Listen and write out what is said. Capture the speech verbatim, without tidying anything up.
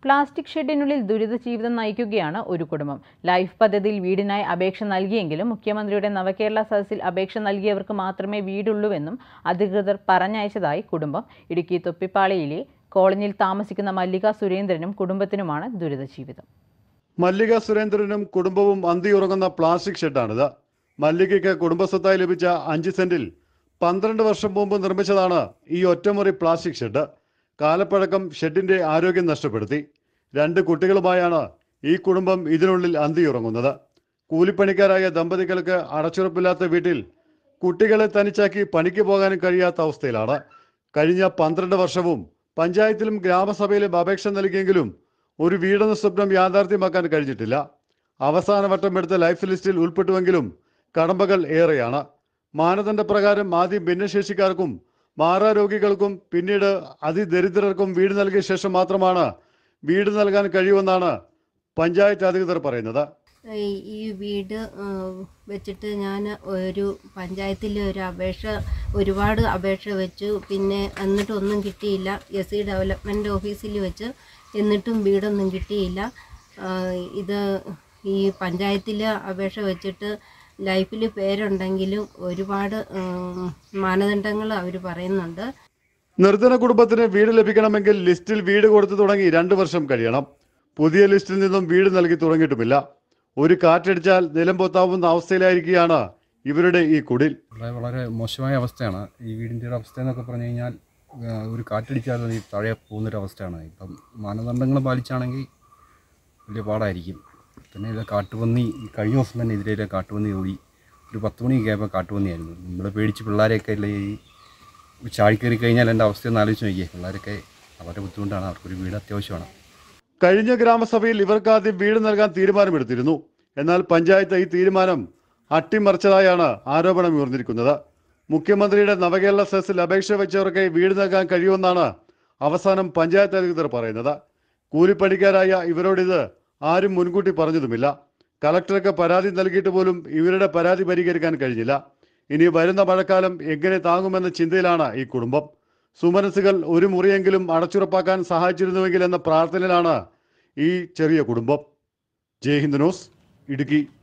Plastic ഷെഡിനുള്ളിൽ ദുരിത ജീവിതം നയിക്കുകയാണ് ഒരു കുടുംബം. ലൈഫ് പദ്ധതിയിൽ വീടിനായി അപേക്ഷ നൽകിയെങ്കിലും മുഖ്യമന്ത്രിയുടെ നവകേരള സദസ്സിൽ അപേക്ഷ നൽകിയവർക്ക് മാത്രമേ വീടുള്ളൂവെന്നും അധികൃതർ പറഞ്ഞയച്ചതായി കുടുംബം. ഇടുക്കി തൊപ്പിപ്പാളയിലെ കോളനിയിൽ താമസിക്കുന്ന മല്ലിക സുരേന്ദ്രനും കുടുംബത്തിനുമാണ് ദുരിത ജീവിതം. മല്ലിക സുരേന്ദ്രനും കുടുംബവും അന്തിയുറങ്ങുന്ന പ്ലാസ്റ്റിക് ഷെഡാണിത്. മല്ലികയ്ക്ക് കുടുംബസ്വത്തായി ലഭിച്ച അഞ്ച് സെന്റിൽ പന്ത്രണ്ട് വർഷം മുമ്പ് നിർമ്മിച്ചതാണ് ഈ ഒറ്റമുറി പ്ലാസ്റ്റിക് ഷെഡ്. കാലപ്പഴക്കം ഷെഡിന്റെ ആരോഗ്യം നഷ്ടപ്പെടുത്തി. രണ്ട് കുട്ടികളുമായാണ് ഈ കുടുംബം ഇതിനുള്ളിൽ അന്തിയുറങ്ങുന്നത്. കൂലിപ്പണിക്കാരായ ദമ്പതികൾക്ക് അടച്ചുറപ്പില്ലാത്ത വീട്ടിൽ കുട്ടികളെ തനിച്ചാക്കി പണിക്ക് പോകാനും കഴിയാത്ത അവസ്ഥയിലാണ്. കഴിഞ്ഞ പന്ത്രണ്ട് വർഷവും പഞ്ചായത്തിലും ഗ്രാമസഭയിലും അപേക്ഷ നൽകിയെങ്കിലും ഒരു വീടെന്ന സ്വപ്നം യാഥാർത്ഥ്യമാക്കാൻ കഴിഞ്ഞിട്ടില്ല. അവസാന വട്ടം എടുത്ത ലൈഫ് ലിസ്റ്റിൽ ഉൾപ്പെട്ടുവെങ്കിലും കടമ്പകൾ ഏറെയാണ്. മാനദണ്ഡപ്രകാരം ആദ്യം ഭിന്നശേഷിക്കാർക്കും മാറാരോഗികൾക്കും പിന്നീട് അതിദരിദ്രർക്കും വീട് നൽകിയ ശേഷം മാത്രമാണ് വീട് നൽകാൻ കഴിയുമെന്നാണ് പഞ്ചായത്ത് അധികൃതർ പറയുന്നത്. ഈ വീട് വെച്ചിട്ട് ഞാൻ ഒരു പഞ്ചായത്തിൽ ഒരു അപേക്ഷ ഒരുപാട് അപേക്ഷ വെച്ചു. പിന്നെ എന്നിട്ടൊന്നും കിട്ടിയില്ല. എസ് സി ഡെവലപ്മെൻറ്റ് ഓഫീസിൽ വെച്ച് എന്നിട്ടും വീടൊന്നും കിട്ടിയില്ല. ഇത് ഈ പഞ്ചായത്തിൽ അപേക്ഷ വെച്ചിട്ട് ലൈഫിൽ പേരുണ്ടെങ്കിലും ഒരുപാട് മാനദണ്ഡങ്ങൾ അവർ പറയുന്നുണ്ട്. നിർധന കുടുംബത്തിന് വീട് ലഭിക്കണമെങ്കിൽ ലിസ്റ്റിൽ വീട് കൊടുത്തു തുടങ്ങി രണ്ട് വർഷം കഴിയണം. പുതിയ ലിസ്റ്റിൽ നിന്നും വീട് നൽകി തുടങ്ങിയിട്ടുമില്ല. ഒരു കാറ്റടിച്ചാൽ നിലം പൊത്താവുന്ന അവസ്ഥയിലായിരിക്കുകയാണ് ഇവരുടെ ഈ കുടിൽ. വളരെ മോശമായ അവസ്ഥയാണ് ഈ വീടിൻ്റെ ഒരു അവസ്ഥ എന്നൊക്കെ പറഞ്ഞു കഴിഞ്ഞാൽ. ഒരു കാറ്റടിച്ചാൽ ഈ താഴെ പോകുന്നൊരവസ്ഥയാണ്. ഇപ്പം മാനദണ്ഡങ്ങൾ പാലിച്ചാണെങ്കിൽ വലിയ പാടായിരിക്കും. പിന്നെ ഇത് കാട്ടുപന്നി കഴിഞ്ഞ ദിവസം തന്നെ ഇതിലെ കാട്ടുപന്നി ഓടി. ഒരു പത്ത് മണിയൊക്കെ ആയപ്പോൾ കാട്ടുപന്നിയായിരുന്നു. നമ്മൾ പേടിച്ച് പിള്ളേരെയൊക്കെ അല്ലേ ഈ ചാടിക്കയറി കഴിഞ്ഞാൽ എൻ്റെ അവസ്ഥയൊന്ന് ആലോചിച്ച് നോക്കിയേ. പിള്ളേരൊക്കെ വളരെ ബുദ്ധിമുട്ടാണ്. അവർക്കൊരു വീട് അത്യാവശ്യമാണ്. കഴിഞ്ഞ ഗ്രാമസഭയിൽ ഇവർക്ക് ആദ്യം വീട് നൽകാൻ തീരുമാനമെടുത്തിരുന്നു. എന്നാൽ പഞ്ചായത്ത് ഈ തീരുമാനം അട്ടിമറിച്ചതായാണ് ആരോപണം ഉയർന്നിരിക്കുന്നത്. മുഖ്യമന്ത്രിയുടെ നവകേരള സെസ്സിൽ അപേക്ഷ വെച്ചവർക്ക് വീട് നൽകാൻ കഴിയുമെന്നാണ് അവസാനം പഞ്ചായത്ത് അധികൃതർ പറയുന്നത്. കൂലിപ്പണിക്കാരായ ഇവരോടിത് ആരും മുൻകൂട്ടി പറഞ്ഞതുമില്ല. കളക്ടർക്ക് പരാതി നൽകിയിട്ട് പോലും ഇവരുടെ പരാതി പരിഹരിക്കാൻ കഴിഞ്ഞില്ല. ഇനി വരുന്ന മഴക്കാലം എങ്ങനെ താങ്ങുമെന്ന ചിന്തയിലാണ് ഈ കുടുംബം. സുമനസുകൾ ഒരു മുറിയെങ്കിലും അടച്ചുറപ്പാക്കാൻ സഹായിച്ചിരുന്നുവെങ്കിൽ എന്ന പ്രാർത്ഥനയിലാണ് ഈ ചെറിയ കുടുംബം. ജയ് ഹിന്ദ് ന്യൂസ്, ഇടുക്കി.